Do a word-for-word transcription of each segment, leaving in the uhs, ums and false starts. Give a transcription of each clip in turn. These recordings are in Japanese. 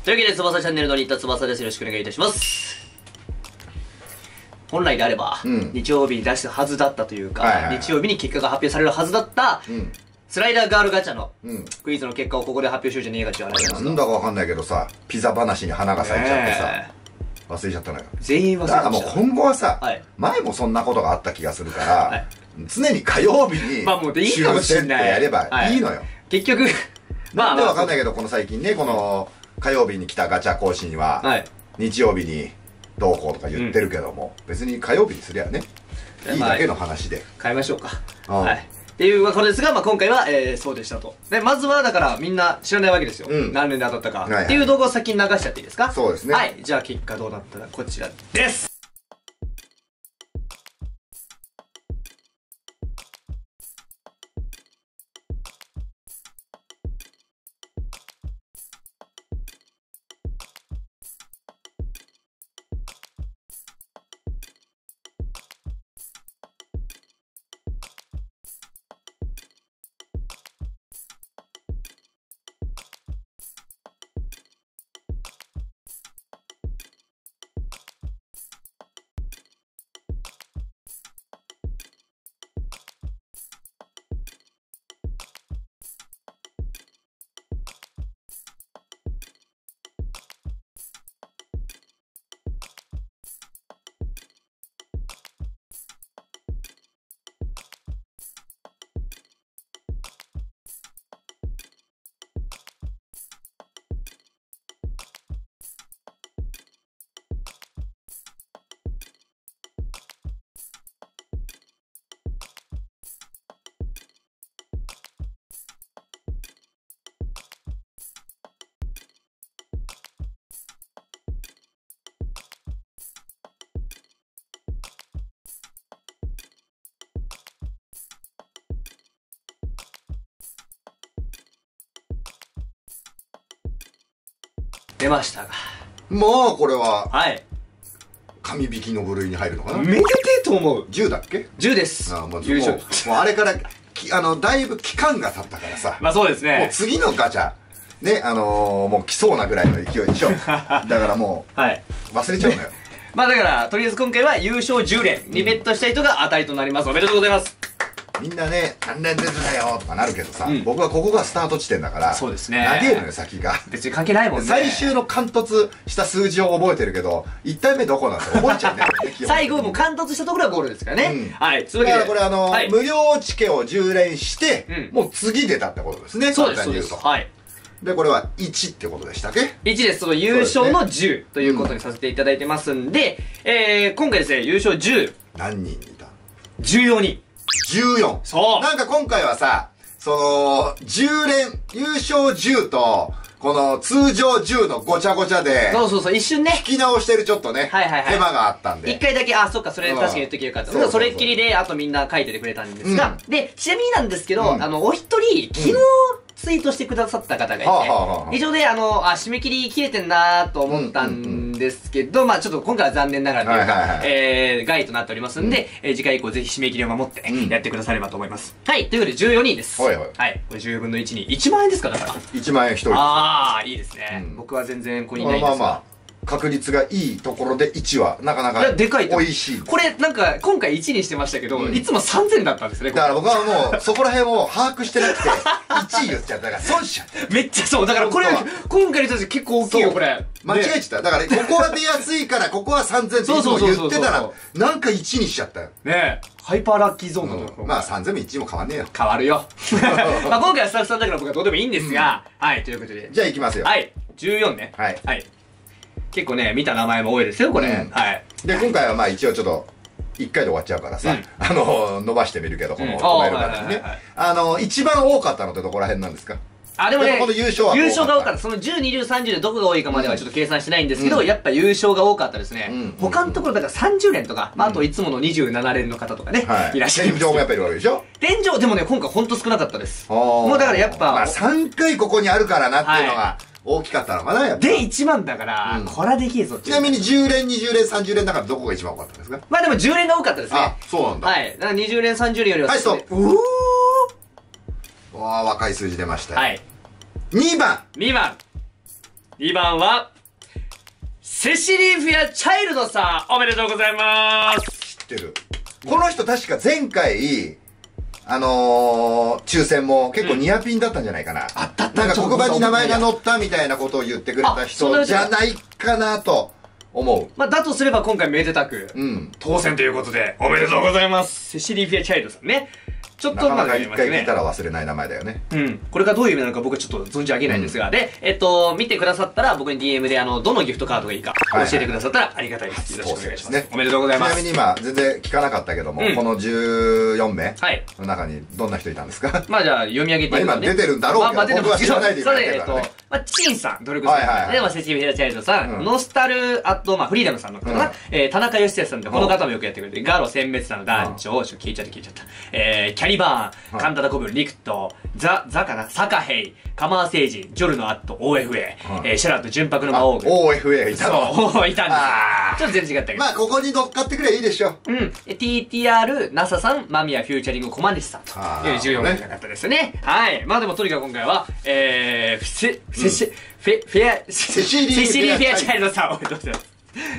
というわけで、翼チャンネルの新田翼です。よろしくお願いいたします。本来であれば、うん、日曜日に出すはずだったというか、はいはいはい、日曜日に結果が発表されるはずだった、うん、スライダーガールガチャの、うん、クイズの結果をここで発表しようじゃねえかっていう話なんだかわかんないけどさ、ピザ話に花が咲いちゃってさ、えー、忘れちゃったのよ。 全員忘れちゃった。 だからもう今後はさ、はい、前もそんなことがあった気がするから、はい、常に火曜日に抽選ってやればいいのよ。 結局、 まあなんでわかんないけど、この最近ね、この火曜日に来たガチャ更新は、はい、日曜日にどうこうとか言ってるけども、うん、別に火曜日にすりゃね、いいだけの話で。 変えましょうか。はい。っていうことですが、まあ、今回は、えー、そうでしたと。で、まずは、だから、みんな知らないわけですよ。うん、何年で当たったか。はいはい、っていう動画を先に流しちゃっていいですか？ そうですね。 はい。じゃあ、結果どうなったら、こちらです。出ましたが、 まあこれははい神引きの部類に入るのかな。 めでてえと思う。 じゅうだっけ？ じゅう です。ああ、もう優勝。もうあれからあのだいぶ期間が経ったからさ、 まあそうですね、 もう次のガチャね、あのー、もう来そうなぐらいの勢いでしょ。だからもう、はい、忘れちゃうのよ。 まあだからとりあえず今回は優勝じゅうれんにベットした人が当たりとなります。おめでとうございます。 みんなね、何連出てたよとかなるけどさ、うん、僕はここがスタート地点だから、 そうですね。 長えのよ、先が。 別に関係ないもんね。 最終の貫突した数字を覚えてるけど、いち体目どこなんて覚えちゃうね。 最後も貫突したところはゴールですからね。うん、はい。 そういうわけで。だからこれあの、はい、無料チケをじゅう連して、うん、もう次出たってことですね。 そうです、そうです。はい。 で、これはいちってことでしたっけ？ いち です。その優勝のじゅうということにさせていただいてますんで、うん、えー、今回ですね、優勝じゅう。 何人いた？ じゅうよにん。 じゅうよん。 そう。 なんか今回はさ、その、じゅう連、優勝じゅうと、この通常じゅうのごちゃごちゃで、 そうそうそう、一瞬ね。 引き直してるちょっとね、はいはいはい、手間があったんで。 一回だけ、あ、そっか、それ確かに言っときゃよかった。そうそうそう、それっきりで、あとみんな書いててくれたんですが、うん、で、ちなみになんですけど、うん、あの、お一人、昨日、うんツイートしてくださった方がいて、以上で、あの、あ、締め切り切れてんなーと思ったんですけど、まあちょっと今回は残念ながらというか、えー、害となっておりますんで、えー、次回以降ぜひ締め切りを守ってやってくださればと思います。はい、ということでじゅうよにんです。はいはい。はい、これじゅうぶんのいちにいちまん円ですか、だから。 いちまん円ひとり。 あー、いいですね。僕は全然ここにいないんですが。 確率がいいところでいちはなかなかでかい美味しい。 これなんか今回いちにしてましたけど、うん、いつもさんぜんだったんですね。 だから僕はもうそこら辺を把握してなくていちい言っちゃったから損しちゃった。 めっちゃそう。だからこれ今回にとって結構大きいよこれ。 間違えちゃった。だからここは出やすいからここはさんぜんっていつも言ってたらなんかいちにしちゃったよ。 ねえ。ハイパーラッキーゾーンだと、 うん、まあさんぜんもいちも変わんねえよ。 変わるよ。まあ今回はスタッフさんだから僕はどうでもいいんですが、うん、はい、ということで。 じゃあいきますよ。 はい。じゅうよんね。はい。はい。結構ね、見た名前も多いですよ、これ。うん、はい。 で、今回はまあ一応ちょっと、いっかいで終わっちゃうからさ、うん、あの、伸ばしてみるけど、この、止める方にね。あの、一番多かったのってどこら辺なんですか？ あ、でもね、 この優勝は優勝が多かった。そのじゅう、にじゅう、さんじゅうでどこが多いかまではちょっと計算してないんですけど、うん、やっぱ優勝が多かったですね。うん、他のところだからさんじゅう連とか、まあ、あといつものにじゅうなな連の方とかね、はい、いらっしゃいます。 天井もやっぱりいるわけでしょ？ 天井、でもね、今回ほんと少なかったです。もうだからやっぱ、 まあさんかいここにあるからなっていうのが、はい大きかったのかな、やっぱ。 で、いちまんだから、うん、これはできるぞって。 ちなみにじゅう連、にじゅう連、さんじゅう連だからどこが一番多かったんですか？ まあでもじゅう連が多かったですね。あ、 そうなんだ。 はい。だからにじゅう連、さんじゅう連よりは。 はい、そう。 うおー。わー、若い数字出ましたよ。 はい。 にばん。 にばん。 にばんは、セシリー・フェアチャイルドさん、おめでとうございます。 知ってる。この人確か前回、あのー、抽選も結構ニアピンだったんじゃないかな。あったった。なんか黒板に名前が載ったみたいなことを言ってくれた人じゃないかなと思う。 まあ、だとすれば今回めでたく、うん。当選ということで、おめでとうございます。セシリー・フェアチャイルドさんね。ちょっとなかなか一回聞いたら忘れない名前だよね。 うん。これがどういう意味なのか僕はちょっと存じ上げないんですが、うん、で、えっと、見てくださったら僕に ディーエム であの、どのギフトカードがいいか教えてくださったらありがたいです。よろしくお願いします。ね、おめでとうございます。 ちなみに今、全然聞かなかったけども、うん、このじゅうよんめいの中にどんな人いたんですか？ まあじゃあ読み上げていくと、ね、 今出てるんだろうけど、僕は知らないで言われてるからね。 まあ、チンさん、ドルクさん。で、まあ、セシリー・フェアチャイルドさん、ノスタル、あと、まあ、フリーダムさんの方かな。え、田中義哲さんで、この方もよくやってくれて、ガロ殲滅者の団長、ちょっと聞いちゃって聞いちゃった。えー、キャリバーン、カンタダコブ、リクト、ザ、ザかな、サカヘイ、カマーセージ、ジョルノアット、オーエフエー、えー、シャラット、純白の魔王軍。 オーエフエー いたの？ そう、いたんです。ちょっと全然違ったけど。 まあ、ここに乗っかってくれいいでしょ。 うん。ティーティーアール、ナサさん、マミヤフューチャリング、コマネシさんというじゅうよんめいの方ですね。はい。まあでもとにかく今回は、えー、セ、セシ、フェ、フェア、セシリー・フェアチャイルドさんをおめでとうございます。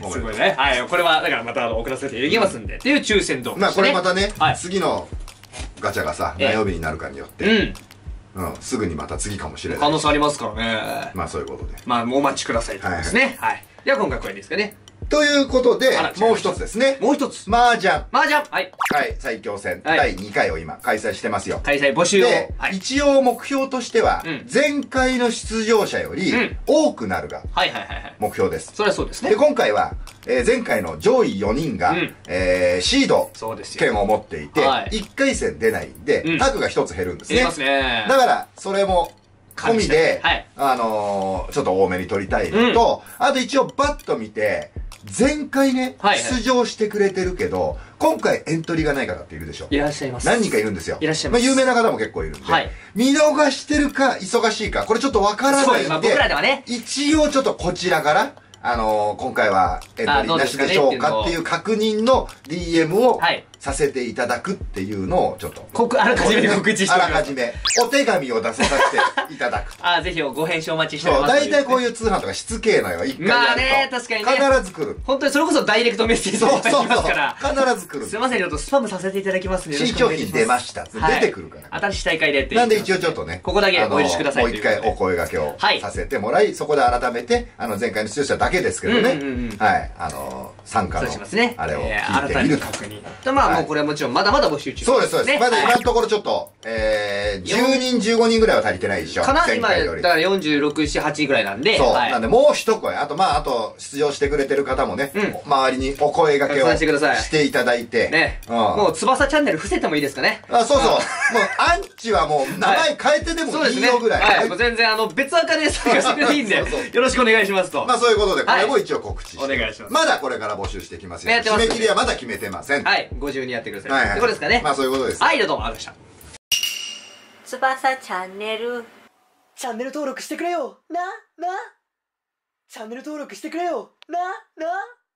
すごいね。はい。これは、だからまた送らせていただきますんで。っていう抽選動画。 まあこれまたね、次のガチャがさ、何曜日になるかによって、うん。すぐにまた次かもしれない。 可能性ありますからね。 まあそういうことで。 まあお待ちくださいということですね。はい。では今回これですかね。 ということで、もう一つですね。 もう一つ。 麻雀。 麻雀。はい。 はい。最強戦だいにかいを今開催してますよ。 開催募集を。 で、一応目標としては、前回の出場者より多くなるが、目標です。 それはそうですね。 で、今回は、前回の上位よにんが、えー、シード権を持っていて、いっかい戦出ないんで、タグがひとつ減るんですね。だから、それも、込みで、あのー、ちょっと多めに取りたいのと、あと一応バッと見て、前回ね、出場してくれてるけど、今回エントリーがない方っているでしょ。 いらっしゃいます。 何人かいるんですよ。 いらっしゃいます。 まあ有名な方も結構いるんで。見逃してるか、忙しいか、これちょっとわからないんで、一応ちょっとこちらから、あのー、今回はエントリーなしでしょうかっていう確認の ディーエム をさせていただくっていうのをちょっと。 あらかじめ告知してあらかじめ。お手紙を出させていただく。 あ、ぜひご返信お待ちしております。 そう、大体こういう通販とかしつけえのよ。一回やると。 まあね、確かにね。 必ず来る。 本当にそれこそダイレクトメッセージいただきますから。 必ず来る。 すいません、ちょっとスパムさせていただきますね。 新商品出ました。出てくるから。 新しい大会でって。 なんで一応ちょっとね。 ここだけお許しください。 もう一回お声掛けをさせてもらい、そこで改めて、あの前回の出場者だけですけどね。はい。あの、参加の、あれを聞いてみる確認。まあもうこれはもちろんまだまだ募集中。 そうです、そうです。まだ今のところちょっと、えー、じゅうにん、じゅうごにんぐらいは足りてないでしょ。 かな今、だからよんじゅうろく、なな、はちぐらいなんで。 そう。なんでもう一声。あと、まあ、あと、出場してくれてる方もね、周りにお声掛けをしていただいて。 ね。もう、翼チャンネル伏せてもいいですかね。 あ、そうそう。もう、アンチはもう、名前変えてでもいいよぐらい。 はい。全然、あの、別赤で参加してくれていいんで、よろしくお願いしますと。 まあ、そういうことで、これも一応告知して。 お願いします。 まだこれから募集していきますよ。締め切りはまだ決めてません。 はい。ご自由にやってください。はい。ってことですかね。 まあ、そういうことです。 はい、どうも、ありがとうございました。翼チャンネル。チャンネル登録してくれよ。な、な。チャンネル登録してくれよ。な、な。